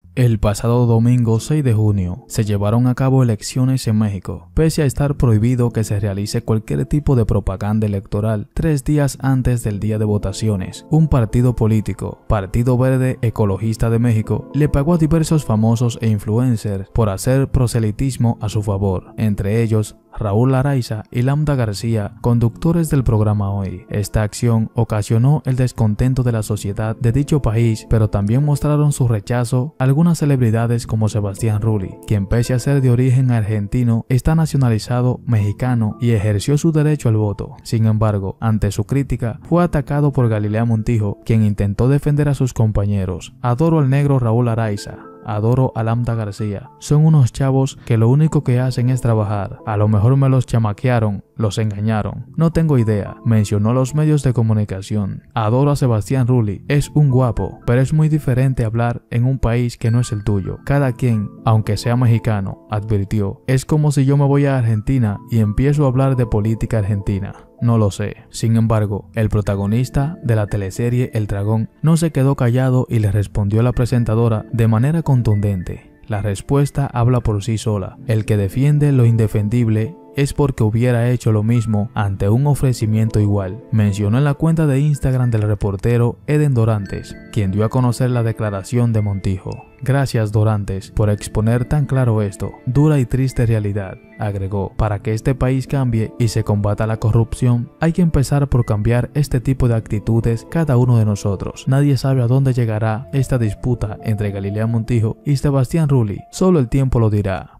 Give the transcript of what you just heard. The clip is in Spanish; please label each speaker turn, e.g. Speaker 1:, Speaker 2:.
Speaker 1: El pasado domingo 6 de junio se llevaron a cabo elecciones en México, pese a estar prohibido que se realice cualquier tipo de propaganda electoral 3 días antes del día de votaciones. Un partido político, Partido Verde Ecologista de México, le pagó a diversos famosos e influencers por hacer proselitismo a su favor, entre ellos Raúl Araiza y Lambda García, conductores del programa Hoy. Esta acción ocasionó el descontento de la sociedad de dicho país, pero también mostraron su rechazo algunas celebridades como Sebastián Rulli, quien pese a ser de origen argentino, está nacionalizado mexicano y ejerció su derecho al voto. Sin embargo, ante su crítica, fue atacado por Galilea Montijo, quien intentó defender a sus compañeros. Adoro al negro Raúl Araiza. Adoro a Lambda García. Son unos chavos que lo único que hacen es trabajar. A lo mejor me los chamaquearon, los engañaron. No tengo idea, mencionó los medios de comunicación. Adoro a Sebastián Rulli. Es un guapo, pero es muy diferente hablar en un país que no es el tuyo. Cada quien, aunque sea mexicano, advirtió. Es como si yo me voy a Argentina y empiezo a hablar de política argentina. No lo sé. Sin embargo, el protagonista de la teleserie El Dragón no se quedó callado y le respondió a la presentadora de manera contundente. La respuesta habla por sí sola. El que defiende lo indefendible es porque hubiera hecho lo mismo ante un ofrecimiento igual, mencionó en la cuenta de Instagram del reportero Eden Dorantes, quien dio a conocer la declaración de Montijo. Gracias, Dorantes, por exponer tan claro esto, dura y triste realidad, agregó. Para que este país cambie y se combata la corrupción, hay que empezar por cambiar este tipo de actitudes cada uno de nosotros. Nadie sabe a dónde llegará esta disputa entre Galilea Montijo y Sebastián Rulli, solo el tiempo lo dirá.